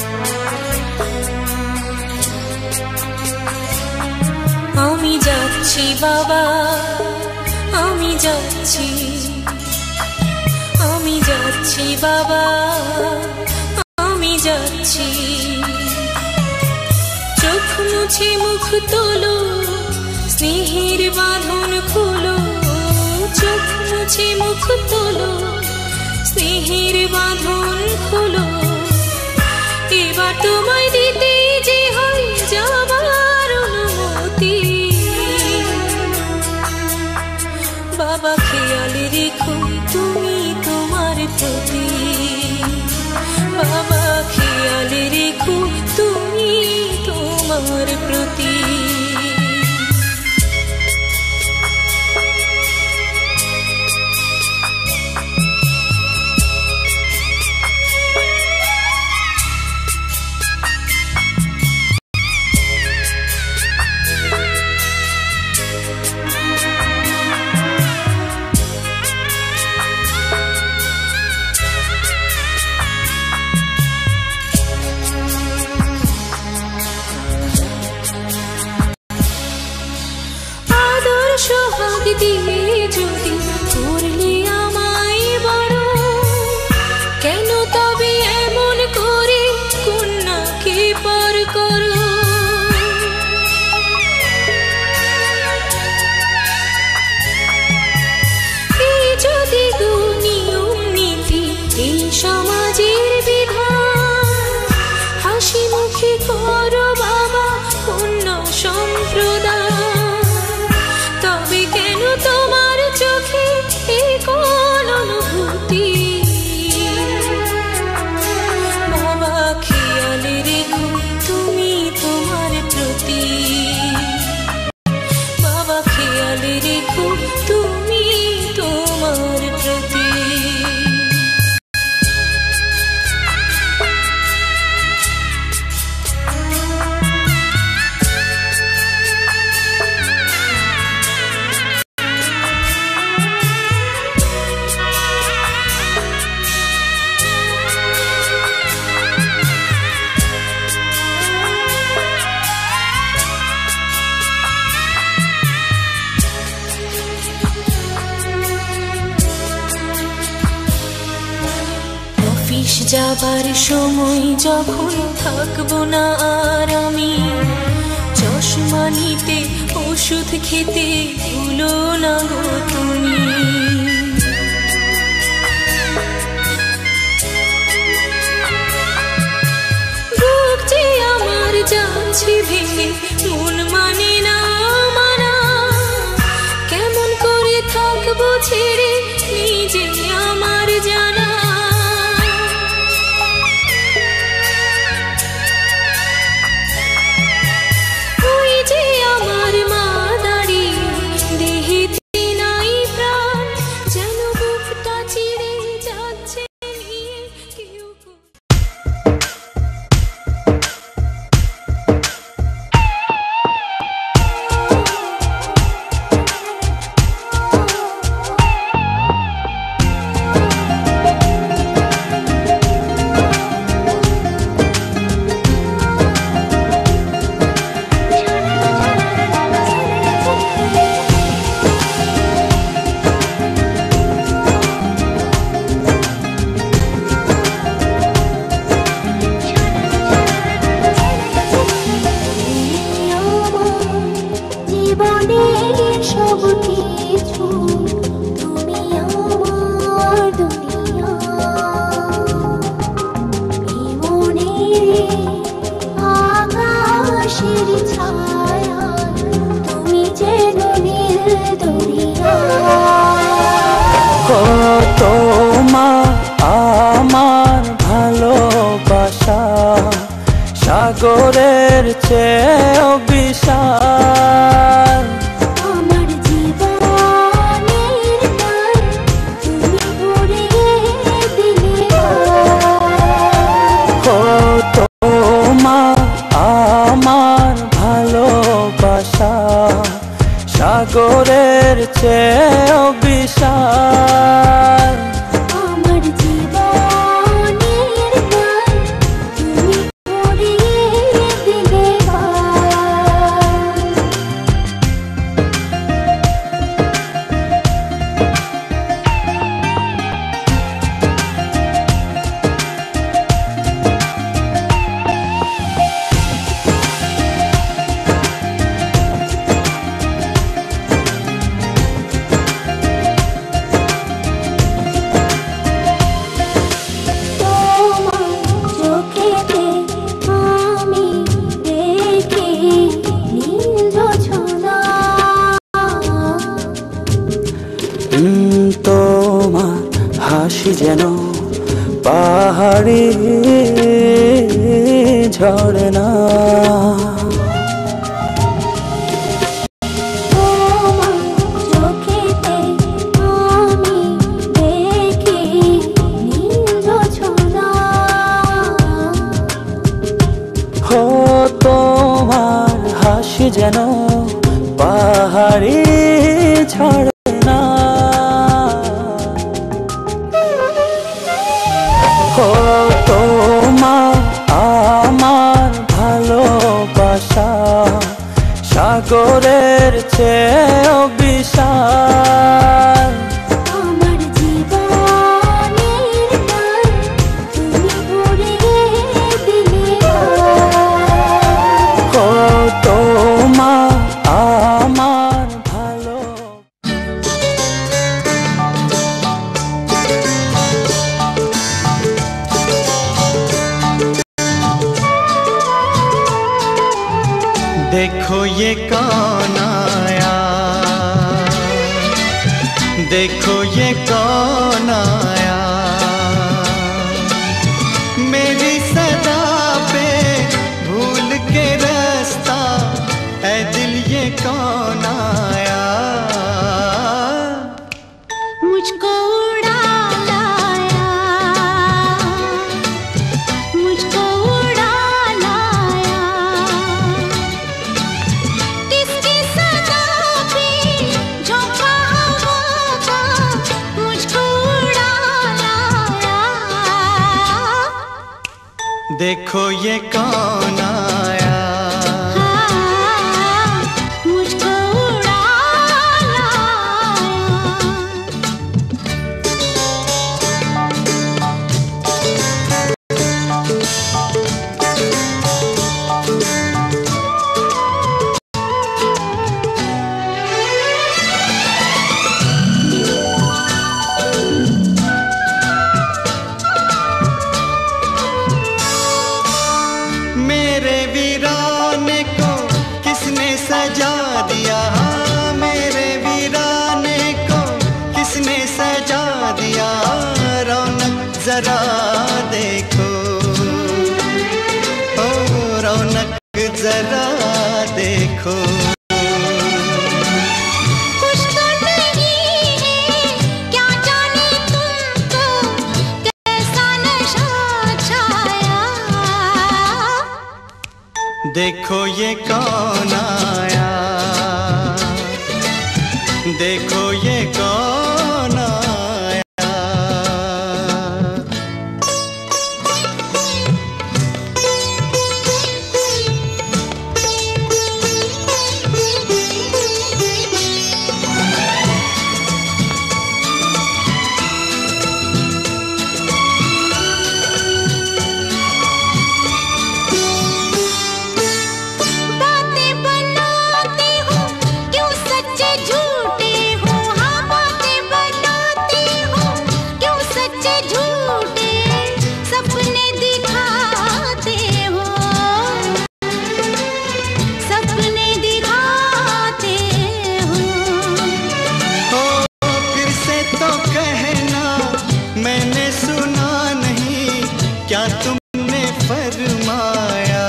আমি যাচ্ছি বাবা, আমি যাচ্ছি, আমি যাচ্ছি বাবা, আমি যাচ্ছি। চোখ মুছে মুখ তোলো, স্নেহের বাঁধন খুলো। চোখ মুছে মুখ তোলো, স্নেহের বাঁধন খুলো। এবার তোমায় দিতে যে হয় যাবার অনুমতি। বাবা খেয়াল রেখো তুমি তোমার প্রতি। বাবা খেয়াল রেখো তুমি তোমার প্রতি। সোহাগ দিয়ে যদি করলে আমায় বড়, কেন তবে এমন করে কন্যাকে পর করো? এই যদি নিয়ম নীতি, এই সমাজের বিধান, হাসি মুখে করো বাবা কন্যা সম্প্রদায়। তবে কেন তোমার চোখে এই কোন অনুভূতি? বাবা খেয়াল রেখো তুমি তোমার প্রতি। বাবা খেয়াল রেখো তুমি তোমার প্রতি। অফিস যাবার সময় যখন থাকবো না আর আমি, চশমা নিতে ওষুধ খেতে ভুলো না গো তুমি। বুক যে আমার যাচ্ছে ভেঙে, মন মানে না মানা। কেমন করে থাকবো ছেড়ে নিজে আমার জানা। আমার ভালোবাসা সাগরের চেয়েও বিশাল। আমার জীবনের গান তুমি ভরিয়ে দিলে। তোমার আমার ভালোবাসা সাগরের চেয়েও বিশাল। আমার জীবনের গান তুমি ঝরে না। তোমার হাসি যেন পাহাড়ি ঝরনা, তোমার আমার ভালোবাসা সাগরের চেয়েও বিশাল। আমার জীবনের গান তুমি ভরিয়ে দিলে। তোমার আমার ভালো। देखो ये कौन आया, देखो ये कौन आया, मेरी सदा पे भूल के रास्ता, ऐ दिल ये कौन आया। मुझको उड़ा लाया, मुझको उड़ा लाया, किसकी सदा पे झोंका हवा का, मुझको उड़ा लाया। देखो ये कौन आया, मुझको उड़ा लाया। मेरे वीराने को किसने सजा दिया, मेरे वीराने को किसने सजा दिया। रौनक जरा देखो, ओ रौनक जरा देखो। कुछ तो नहीं है, क्या जाने तुमको कैसा नशा छाया। देखो ये कौन आया, देखो ये कौन आया। बातें बनाते हो क्यों सच्चे झूठे हो, हाँ बातें बनाते हो क्यों सच्चे झूठे, सपने दिखाते हो, सपने दिखाते हो। ओ फिर से तो कहना, मैंने सुना नहीं क्या तुमने फरमाया।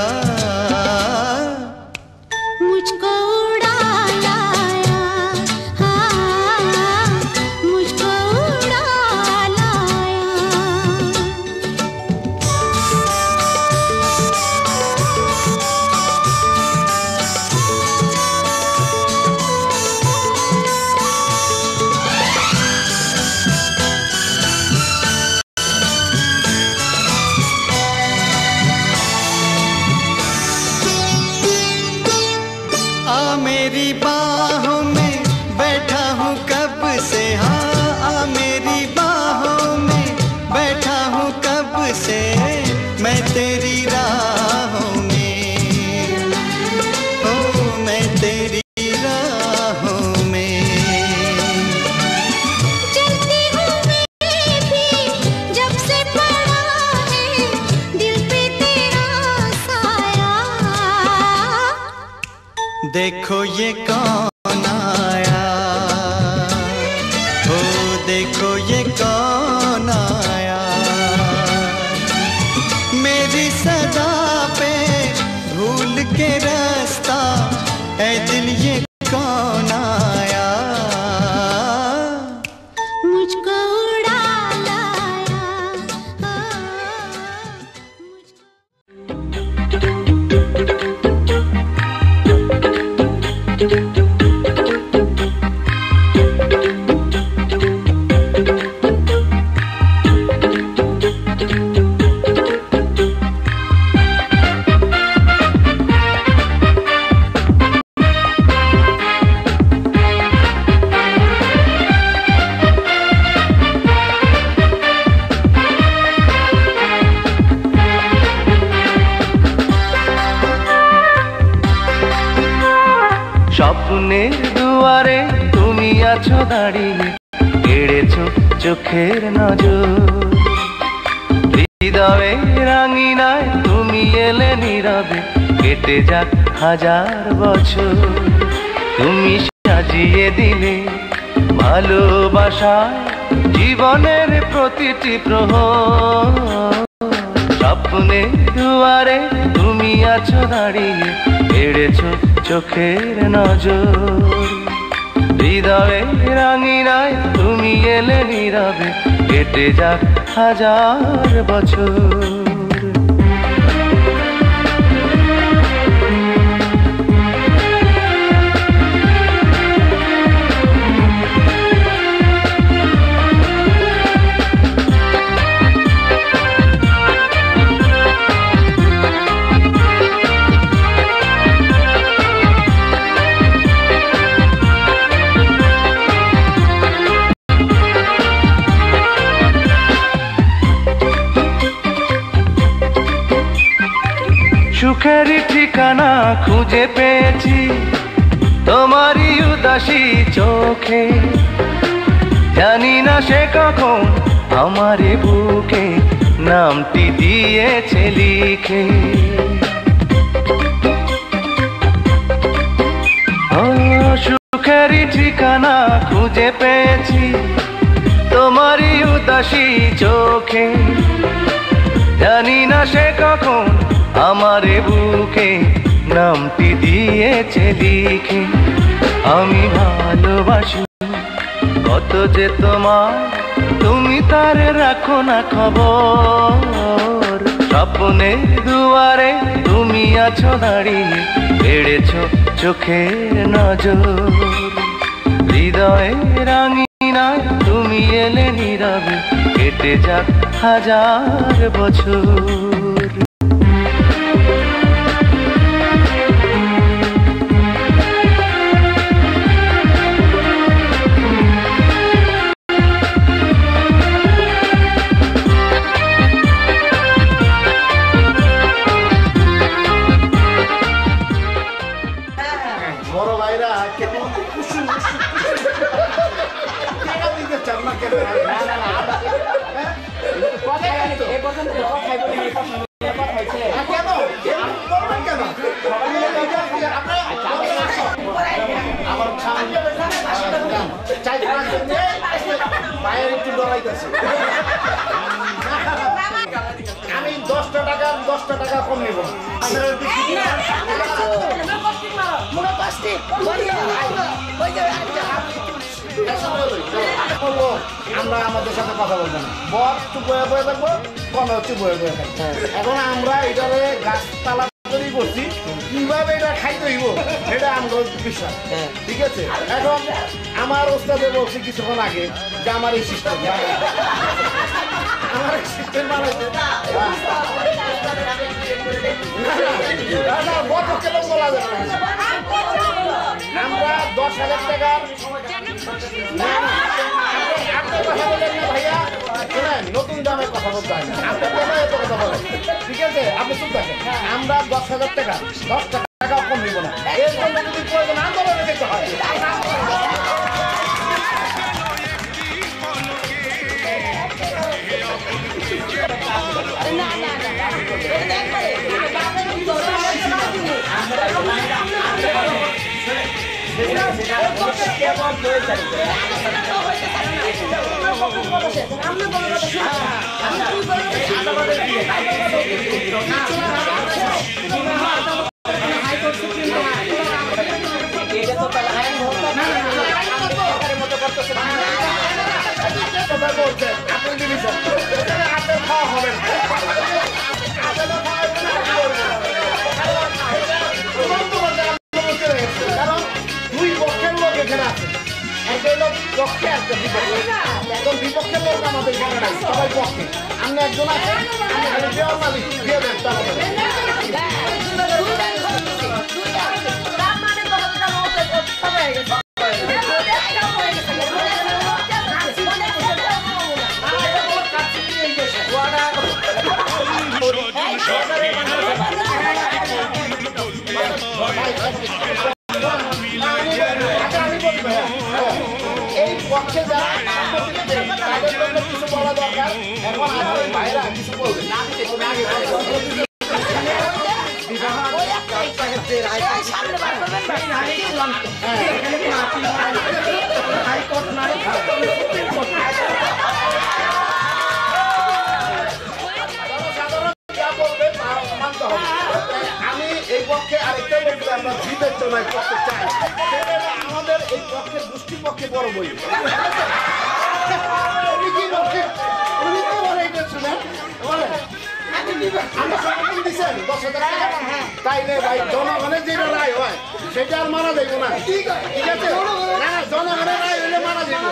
मुझको उड़ा लाया, हाँ मुझको उड़ा लाया। आ मेरी बाहों में बैठा हूँ कब से, हाँ आ मेरी बाहों में बैठा हूँ कब से, मैं तेरी राहों में, ओ मैं तेरी राहों में। चलती हूँ मैं भी जब से पड़ा है दिल पे तेरा साया। देखो ये कौन आया, हो देखो ये कौन आया, मेरी सदा पे भूल के रास्ता, ऐ दिल ये कौन आया। मुझको उड़ा लाया, স্বপ্নের দুয়ারে তুমি আছো দাঁড়িয়ে, কেড়েছো চোখের নজর। হৃদয়ে রাঙিনায় তুমি এলে নীরবে, কেটে যাক হাজার বছর। তুমি সাজিয়ে দিলে ভালোবাসায় জীবনের প্রতিটি প্রহর। স্বপ্নের দুয়ারে তুমি আছো দাঁড়িয়ে, কেড়েছো চোখের নজর। হৃদয়ে রাঙিনায় তুমি এলে নীরবে, কেটে যাক হাজার বছর। সুখেরই ঠিকানা খুঁজে পেয়েছি তোমারই উদাসী চোখে। জানি না সে কখন আমারই বুকে নামটি দিয়েছে লিখে। ও সুখেরই ঠিকানা খুঁজে পেয়েছি তোমারই উদাসী চোখে। জানি না সে কখন আমার বুকে নামটি দিয়েছে লিখে। আমি ভালোবাসি কত যে তোমার, তুমি তার রাখো না খবর। স্বপ্নের দুয়ারে তুমি আছো দাঁড়িয়ে, বেড়েছো চোখের নজর। হৃদয়ে রাঙিনায় তুমি এলে নীরবে, কেটে যাক হাজার বছর। বড় ভাইরা কেমন কুসুম টাকা দিতে চান না কেন? মায়ের একটু ডরাইতেছে। আমি 10টা টাকা কম নেব। আমরা আমাদের সাথে কথা বলবো না, বর চুপ হয়ে বয়ে থাকবো, কমে চুপ হয়ে বয়ে থাকবো। এখন আমরা এটারে গাছতলা তৈরি করছি, কিভাবে এটা খাইতে হইব এটা আমরা বিশ্বাস। ঠিক আছে, এখন আমার ওস্তাদে বলছি কিছুক্ষণ আগে যে আমার এই সিস্টেম, আমার এই সিস্টেম বানাইছে। বলা যাবে না, আমরা 10,000 টাকার কথা বলেন না ভাইয়া, নতুন দামে কথা বলতে হয় না, আপনার দামে এত কথা বলেন। ঠিক আছে, আপনি চুপ থাকেন। আমরা 10,000 টাকা 10 টাকা কম নিব না, এর জন্য যদি প্রয়োজন আন্দোলনে যেতে হয়। আমরা আমাদের এখানে নাই সবাই পক্ষে আপনি একজন আছেন আপনি খালি দেওয়ার মালিক দিয়ে দেন তাড়াতাড়ি এই পক্ষে যারা তাদের জন্য কিছু বলা দরকার এখন আমাদের ভাইরা কিছু বলবে আমি এই পক্ষে আরেকটা বলতে আমরা জিতের জন্য পক্ষে চাই আমাদের এই পক্ষের দুষ্টি পক্ষে বড় বই তাই রে ভাই জনগণের যেটা রায় হয় সেটা আর মানা যাইব না ঠিক আছে না জনগণের রায় হইলে মানা যাইব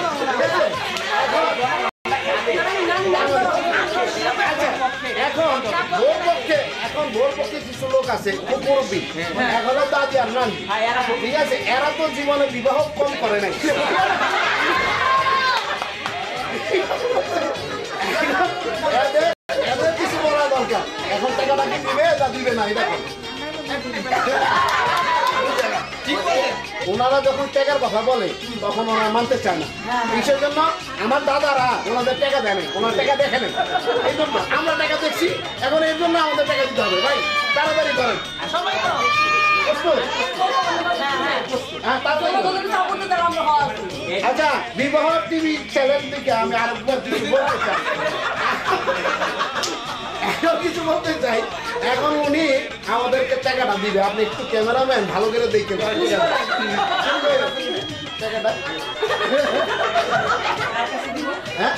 এখন ভোর পক্ষে কিছু লোক আছে খুব মুরব্বী এখনো দাদি আর নানি ঠিক আছে এরা তো জীবনে বিবাহ কম করে নাই এদের কিছু বলা দরকার এখন টাকাটা কি দিবে যা দিবে না এটা ওনারা যখন টাকার কথা বলে তখন ওনারা মানতে চায় না কিসের জন্য আমার দাদারা ওনাদের টাকা দেয় না ওনার টাকা দেখে নেই এই জন্য আমরা টাকা দেখছি এখন এর জন্য আমাদের টাকা দিতে হবে ভাই তাড়াতাড়ি করেন আচ্ছা বিবাহ টিভি চ্যানেল থেকে আমি আরেকবার কিছু বলতে চাই কিছু বলতে চাই এখন উনি আমাদেরকে টাকাটা দিবে আপনি একটু ক্যামেরাম্যান ভালো করে দেখতে পারেন টাকাটা হ্যাঁ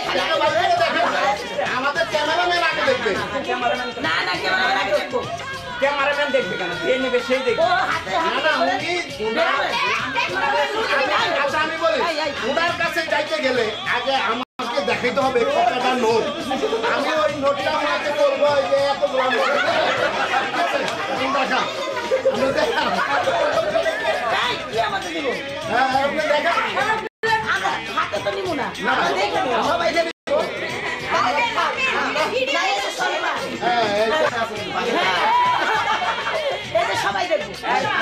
আমাদের ক্যামেরাম্যান আগে দেখবে ক্যামেরাম্যান দেখবে কেন যে নেবে সেই দেখবে আচ্ছা আমি বলি ওনার কাছে যাইতে গেলে আগে আমাকে দেখাইতে হবে কতটা নোট আমি ওই নোটটা আমাকে বলবো যে এত গ্রাম দেখা আমি দেখা হ্যাঁ আপনি দেখা হাতে তো নিব না সবাই দেবে সবাই দেখবো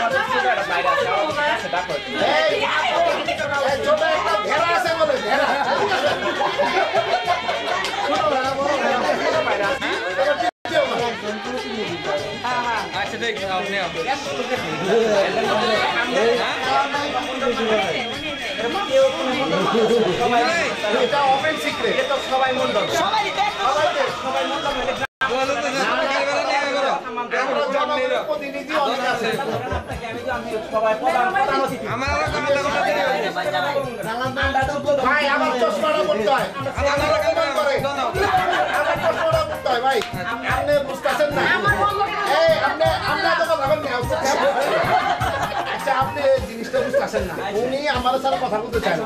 ছোট একটা ভেড়া আছে বলে ভেড়া আচ্ছা দেখ আপনি এটা ওপেন সিক্রেট এটা সবাই মন্ডল সবাই মন্ডল প্রতিনিধি অনেক আছে ভাই আমার চশমাটা পড়তে হয় ভাই আপনি বুঝতেছেন না এই আপনি আচ্ছা আপনি জিনিসটা বুঝতেছেন না উনি আমার সাথে কথা বলতে চান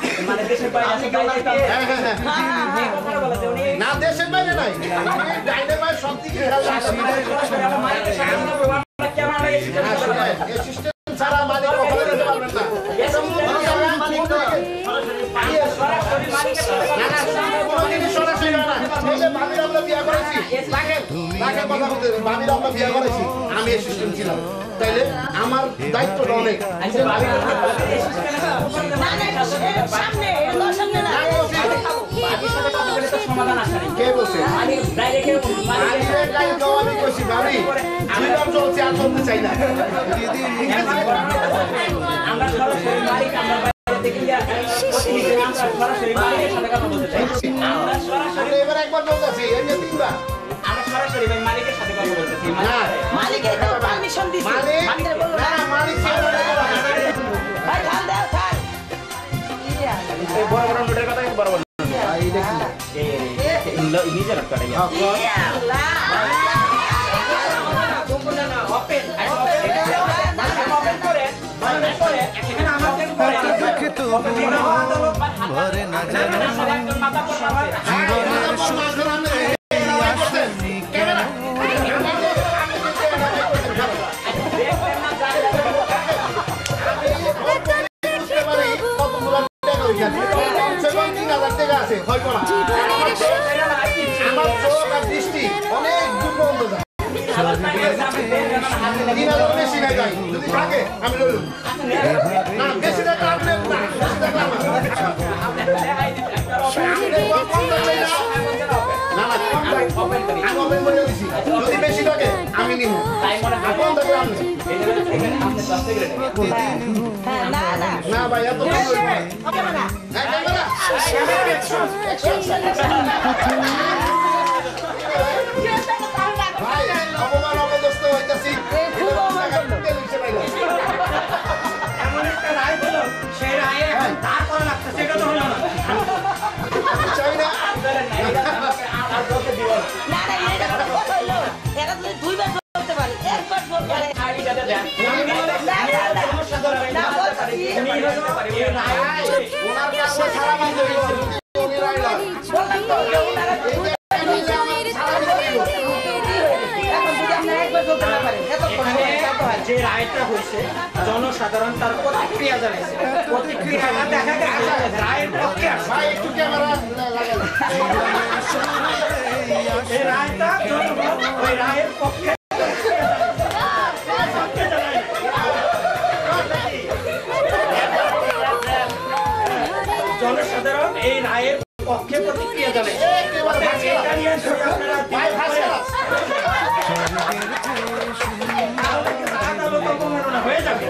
না দেশের বাইরে নাই ডাইনে বাইরে সব দিকে সারা মালিক কখনো দিতে পারবেন না আমি অ্যাসিস্ট্যান্ট ছিলাম তাইলে আমার দায়িত্বটা অনেক কে বলছে আমি বলছি ভাবি আমি চলছি আর চলতে চাই না এবার একবার বলতেছি এমনি তিনবার সরাসরি ভাই মালিকের সাথে কথা বলতেছি মালিকের তো পারমিশন দিছি মালিক ভাই ঢাল দাও স্যার এই বড় বড় নোটের কথা বড় বড় এই দেখি এই নিজে রাখতে পারে আল্লাহ সম্পূর্ণ না ওপেন ওপেন করে এখানে আমাদের করে ভরে না জানো মাথা পড়া যদি বেশি থাকে আমি নিব না ভাই এত ভাই অপমান অপদস্থ হইতাছি এমন একটা রায় হলো সেই রায়ে এখন তার করা লাগছে সেটা তো হলো না চাই না আর তোকে দিব না না এটা কথা হইলো এরা তুমি দুইবার বলতে পারে একবার বলতে পারে আইডিয়াটা দেন সমস্যা ধরে না উনি হতে পারে এই রায় ওনার কাছে সারা মান ধরে উনি রায় না বললাম তো যে ওনারা এই যে আমার সারা মান ধরে এখন যদি আপনি একবার বলতে না পারেন এত এখানে যে রায়টা হয়েছে জনসাধারণ তার প্রতিক্রিয়া জানাইছে প্রতিক্রিয়াটা দেখা গেছে রায়ের পক্ষে আসছে ভাই একটু ক্যামেরা লাগান এই রায়টা জনগণ ওই রায়ের পক্ষে জনসাধারণ এই রায়ের পক্ষে প্রতিক্রিয়া জানাইছে এটা নিয়ে আপনারা ভাই ভাষা আদালত অবমাননা হয়ে যাবে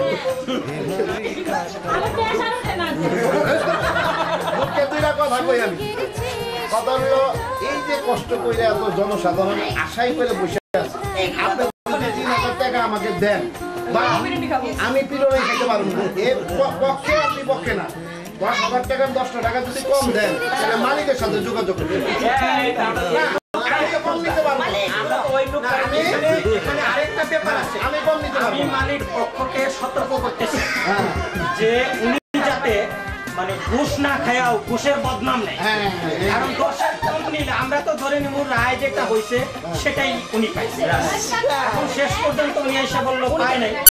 মুখে দুইটা কথা কই আমি কথা হলো এই যে কষ্ট করে এত জনসাধারণ আশাই করে বসে আছে আপনি যদি ৩,০০০ টাকা আমাকে দেন বা আমি পিরোনে খেতে পারবো না এর পক্ষে আপনি পক্ষে না ১০,০০০ টাকা ১০টা টাকা যদি কম দেন তাহলে মালিকের সাথে যোগাযোগ করবেন আমি তো কম নিতে পারবো না। আমরা তো ওই লোক এখানে আরেকটা ব্যাপার আছে আমি কম নিতে আমি পারবো না। মালিক পক্ষকে সতর্ক করতেছি যে উনি যাতে মানে ঘুষ না খায়াও ঘুষের বদনাম নেয় হ্যাঁ কারণ দোষের কম নিলে আমরা তো ধরে নিব রায় যেটা হয়েছে সেটাই উনি পাইছে এখন শেষ পর্যন্ত উনি এসে বললো পায় নাই